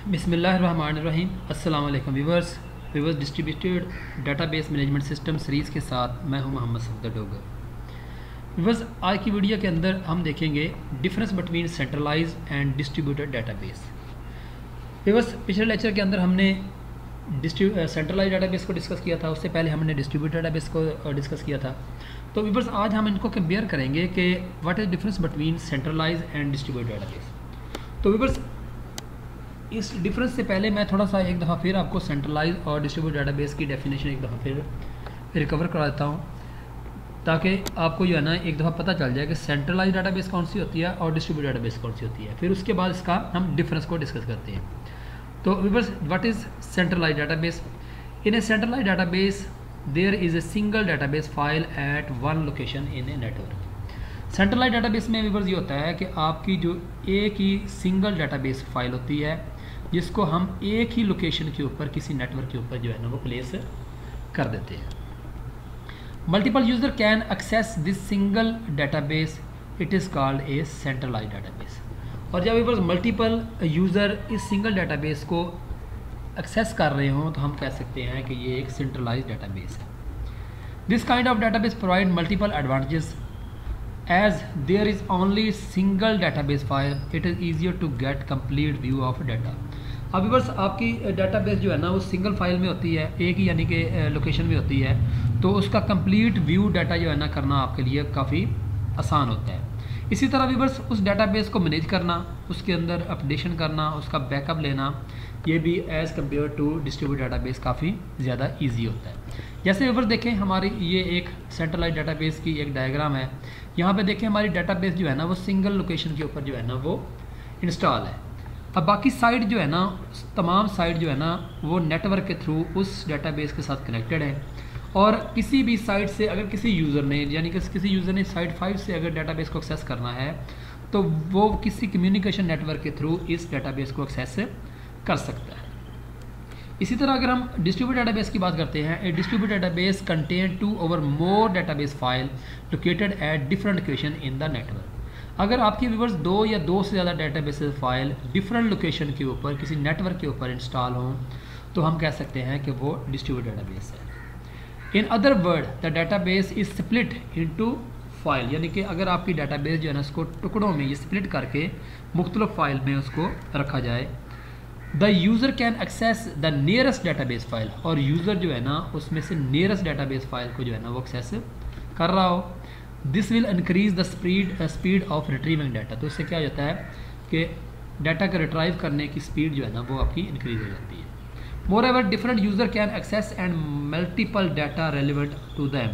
बिस्मिल्लाहिर्रहमानिर्रहीम। अस्सलाम वालेकुम viewers. Distributed database management system series के साथ मैं हूं मोहम्मद सफदर डोगर। व्यूवर्स, आज की वीडियो के अंदर हम देखेंगे difference between centralize and distributed database. Viewers, पिछले लेक्चर के अंदर हमने सेंट्रलाइज डेटाबेस को डिस्कस किया था, उससे पहले हमने डिस्ट्रीब्यूटेड डेटाबेस को डिस्कस किया था। तो व्यूवर्स, आज हम इनको कंपेयर करेंगे कि what is difference between centralize and distributed database. तो व्यूवर्स, इस डिफरेंस से पहले मैं थोड़ा सा एक दफ़ा फिर आपको सेंट्रलाइज और डिस्ट्रीब्यूटेड डेटाबेस की डेफिनेशन एक दफ़ा फिर रिकवर करा देता हूँ, ताकि आपको जो है ना एक दफ़ा पता चल जाए कि सेंट्रलाइज डेटाबेस कौन सी होती है और डिस्ट्रीब्यूटेड डेटाबेस कौन सी होती है। फिर उसके बाद इसका हम डिफरेंस को डिस्कस करते हैं। तो viewers, what is centralize database? In a centralize database there is a single database file at one location in a network. Centralize database में व्यूअर्स ये होता है कि आपकी जो एक ही सिंगल डेटाबेस फाइल होती है, जिसको हम एक ही लोकेशन के ऊपर किसी नेटवर्क के ऊपर जो है ना वो प्लेस कर देते हैं। Multiple user can access this single database, it is called a centralize database. और जब व्यूअर्स मल्टीपल यूज़र इस सिंगल डेटाबेस को एक्सेस कर रहे हों तो हम कह सकते हैं कि ये एक सेंट्रलाइज डेटाबेस है। This kind of database provide multiple advantages as there is only single database file, it is easier to get complete view of data। अब व्यूअर्स, आपकी डेटाबेस जो है ना वो सिंगल फाइल में होती है, एक ही यानी कि लोकेशन में होती है, तो उसका कंप्लीट व्यू डाटा जो है ना करना आपके लिए काफ़ी आसान होता है। इसी तरह व्यूअर्स, उस डेटाबेस को मैनेज करना, उसके अंदर अपडेशन करना, उसका बैकअप लेना, ये भी as compare to distributed database काफ़ी ज़्यादा ईजी होता है। जैसे व्यूअर्स देखें, हमारी ये एक सेंट्रलाइज डेटाबेस की एक डायग्राम है। यहाँ पे देखें हमारी डेटाबेस जो है ना वो सिंगल लोकेशन के ऊपर जो है ना वो इंस्टॉल है। अब बाकी साइट जो है ना, तमाम साइट जो है ना वो नेटवर्क के थ्रू उस डेटाबेस के साथ कनेक्टेड है। और किसी भी साइट से अगर किसी यूज़र ने यानी कि किसी यूज़र ने साइट 5 से अगर डेटाबेस को एक्सेस करना है तो वो किसी कम्युनिकेशन नेटवर्क के थ्रू इस डेटाबेस को एक्सेस कर सकता है। इसी तरह अगर हम डिस्ट्रीब्यूटेड डेटाबेस की बात करते हैं, a distributed database contain 2 or more database file located at different location in the network. अगर आपकी व्यूअर्स 2 या 2 से ज़्यादा डेटाबेस फाइल डिफरेंट लोकेशन के ऊपर किसी नेटवर्क के ऊपर इंस्टॉल हों तो हम कह सकते हैं कि वो डिस्ट्रीब्यूटेड डेटाबेस है। In other word, the database is split into file, यानी कि अगर आपकी डेटाबेस जो है ना उसको टुकड़ों में ये स्प्लिट करके मुख्तलिफ फाइल में उसको रखा जाए। The user can access the nearest database file, और यूज़र जो है ना उसमें से नियरेस्ट डेटाबेस फाइल को जो है ना वो एक्सेस कर रहा हो। This will increase the speed of retrieving data. तो इससे क्या हो जाता है कि डाटा का रिट्राइव करने की स्पीड जो है ना वो आपकी इंक्रीज हो जाती है। मोreover, different user can access and multiple data relevant to them.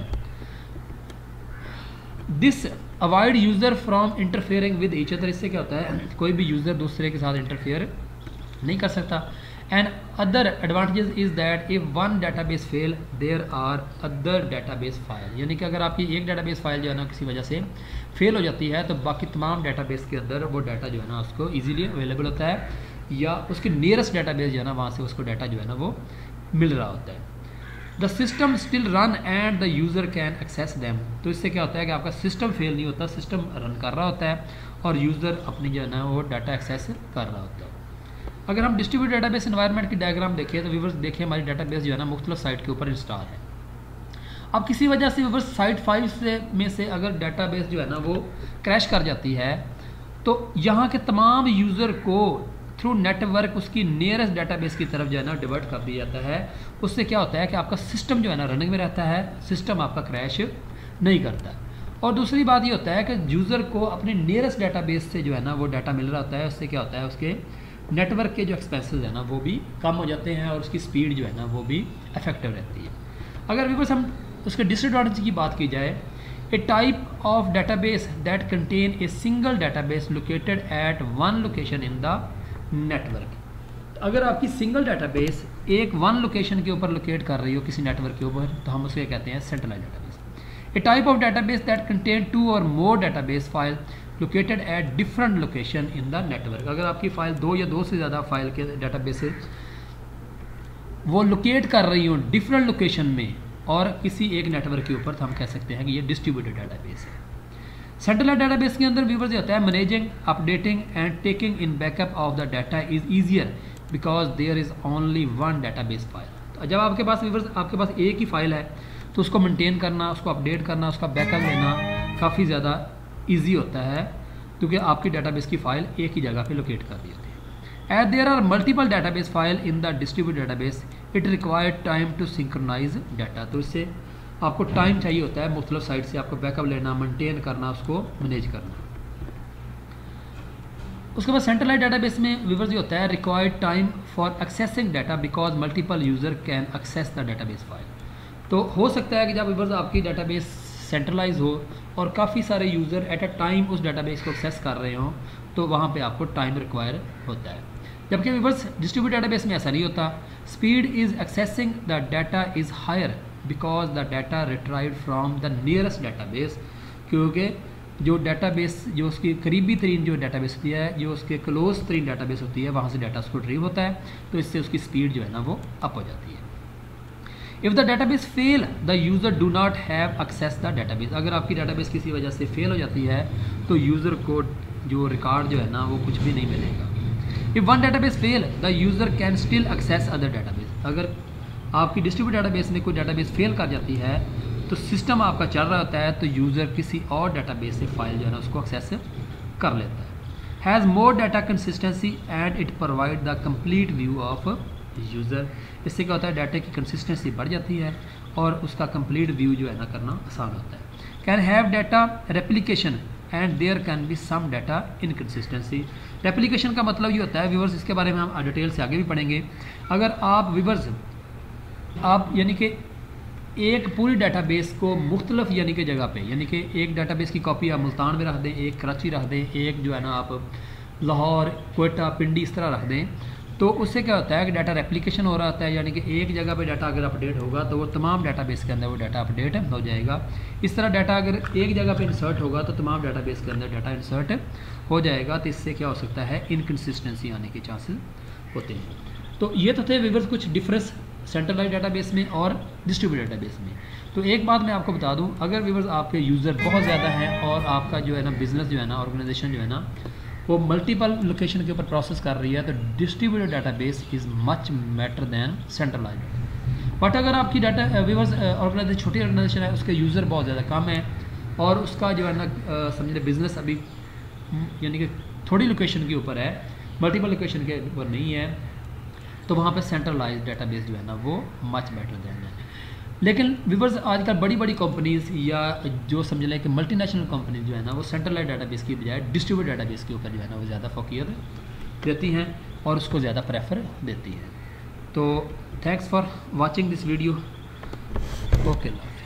This avoid user from interfering with each other। इससे क्या होता है, कोई भी यूज़र दूसरे के साथ इंटरफेयर नहीं कर सकता। And other advantages is that if one database fail, there are other database file। यानी कि अगर आपकी एक database फाइल जो है ना किसी वजह से फेल हो जाती है तो बाकी तमाम database के अंदर वो डाटा जो है ना उसको इजीली अवेलेबल होता है, या उसके नियरेस्ट डेटाबेस जो है ना वहाँ से उसको डाटा जो है ना वो मिल रहा होता है। The system still run and the user can access them. तो इससे क्या होता है कि आपका सिस्टम फेल नहीं होता, सिस्टम रन कर रहा होता है और यूज़र अपनी जो है ना वो डाटा एक्सेस कर रहा होता है। अगर हम डिस्ट्रीब्यूटेड डेटाबेस एनवायरनमेंट की डायग्राम देखें तो व्यूअर्स देखिए हमारी डाटाबेस जो है ना मुख्तलिफ साइट के ऊपर इंस्टॉल है। अब किसी वजह से व्यूअर्स साइट 5 में से अगर डाटाबेस जो है ना वो क्रैश कर जाती है तो यहाँ के तमाम यूज़र को थ्रू नेटवर्क उसकी नियरेस्ट डेटाबेस की तरफ जो है ना डिवर्ट कर दिया जाता है। उससे क्या होता है कि आपका सिस्टम जो है ना रनिंग में रहता है, सिस्टम आपका क्रैश नहीं करता। और दूसरी बात ये होता है कि यूज़र को अपने नियरेस्ट डेटाबेस से जो है ना वो डाटा मिल रहा होता है। उससे क्या होता है, उसके नेटवर्क के जो एक्सपेंसेस है ना वो भी कम हो जाते हैं और उसकी स्पीड जो है ना वो भी इफेक्टिव रहती है। अगर व्यूअर्स हम उसके डिसएडवांटेज की बात की जाए, a type of database that contain a single database located at one location in the network. अगर आपकी सिंगल डेटाबेस एक वन लोकेशन के ऊपर लोकेट कर रही हो किसी नेटवर्क के ऊपर तो हम उसे कहते हैं centralize database. A type of database that contain 2 or more database file located at different location in the network. अगर आपकी फाइल 2 या 2 से ज़्यादा फाइल के डेटाबेस वो लोकेट कर रही हो डिफरेंट लोकेशन में और किसी एक नेटवर्क के ऊपर तो हम कह सकते हैं कि ये डिस्ट्रीब्यूटेड डेटाबेस है। सेंट्रलाइज डेटाबेस के अंदर व्यूअर्स ये होता है managing, updating and taking in backup of the data is easier because there is only one database file. तो जब आपके पास व्यूअर्स आपके पास एक ही फाइल है तो उसको मेंटेन करना, उसको अपडेट करना, उसका बैकअप लेना काफ़ी ज़्यादा ईजी होता है, क्योंकि आपकी डाटाबेस की फ़ाइल एक ही जगह पे लोकेट कर दी होती है। As there are multiple database file in the distributed database it required time to synchronize data. तो इससे आपको टाइम चाहिए होता है मुख्तलिफ साइट से आपको बैकअप लेना, मेंटेन करना, उसको मैनेज करना। उसके बाद सेंट्रलाइज डाटाबेस में व्यूअर्स ये होता है required time for accessing data because multiple user can access the database file. तो हो सकता है कि जब व्यूअर्स आपकी डाटाबेस सेंट्रलाइज हो और काफ़ी सारे यूज़र एट अ टाइम उस डाटाबेस को एक्सेस कर रहे हों, तो वहाँ पे आपको टाइम रिक्वायर होता है। जबकि व्यूअर्स डिस्ट्रीब्यूटेड डाटाबेस में ऐसा नहीं होता। Speed is accessing the data is higher because the data retrieved from the nearest database, क्योंकि जो डाटाबेस जो उसकी करीबी तरीन जो डाटाबेस होती है, जो उसके क्लोज तरीन डाटाबेस होती है, वहाँ से डाटा उसको रिट्रीव होता है, तो इससे उसकी स्पीड जो है ना वो अप हो जाती है। If the database fail the user do not have access the database. अगर आपकी डाटाबेस किसी वजह से फेल हो जाती है तो यूज़र को जो रिकॉर्ड जो है ना वो कुछ भी नहीं मिलेगा। If one database fail the user can still access other database. अगर आपकी डिस्ट्रीब्यूटेड डाटाबेस में कोई डाटाबेस फेल कर जाती है तो सिस्टम आपका चल रहा होता है, तो यूज़र किसी और डाटाबेस से फाइल जो है ना उसको एक्सेस कर लेता है। Has more data consistency and it provide the complete view of user. इससे क्या होता है, डाटा की कंसिस्टेंसी बढ़ जाती है और उसका कंप्लीट व्यू जो है ना करना आसान होता है। Can have data replication and there can be some data inconsistency. Replication का मतलब ये होता है व्यूअर्स, इसके बारे में हम डिटेल से आगे भी पढ़ेंगे। अगर आप व्यूअर्स आप यानी कि एक पूरी डाटाबेस को मुख्तलिफ यानी कि जगह पे, यानी कि एक डाटाबेस की कॉपी आप मुल्तान में रख दें, एक कराची रख दें, एक जो है ना आप लाहौर, कोयटा, पिंडी इस तरह रख दें, तो उससे क्या होता है कि डाटा रेप्लिकेशन हो रहा होता है, यानी कि एक जगह पे डाटा अगर अपडेट होगा तो वो तमाम डाटाबेस के अंदर वो डाटा अपडेट हो जाएगा। इस तरह डाटा अगर एक जगह पे इंसर्ट होगा तो तमाम डाटाबेस के अंदर डाटा इंसर्ट हो जाएगा। तो इससे क्या हो सकता है, इनकन्सिस्टेंसी आने के चांसेस होते हैं। तो ये तो थे व्यूअर्स कुछ डिफरेंस सेंट्रलाइज डाटाबेस में और डिस्ट्रीब्यूटेड डाटाबेस में। तो एक बात मैं आपको बता दूं, अगर व्यूअर्स आपके यूज़र बहुत ज़्यादा हैं और आपका जो है ना बिज़नेस जो है ना ऑर्गेनाइजेशन जो है ना वो मल्टीपल लोकेशन के ऊपर प्रोसेस कर रही है, तो distributed database is much better than centralize. But अगर आपकी डाटा व्यूअर्स ऑर्गेनाइजेशन छोटी ऑर्गेनाइजेशन है, उसके यूज़र बहुत ज़्यादा कम है और उसका जो है ना समझिए बिज़नेस अभी यानी कि थोड़ी लोकेशन के ऊपर है, मल्टीपल लोकेशन के ऊपर नहीं है, तो वहाँ पे सेंट्रलाइज डाटाबेस जो है ना वो मच बेटर देन है। लेकिन व्यूअर्स आजकल बड़ी बड़ी कंपनीज़ या जो समझ लें कि मल्टीनेशनल कंपनीज जो है ना वो सेंट्रलाइज डाटाबेस की बजाय डिस्ट्रीब्यूटेड डाटाबेस के ऊपर जो है ना वो ज़्यादा फोकस देती हैं और उसको ज़्यादा प्रेफर देती हैं। तो thanks for watching this video. Okay.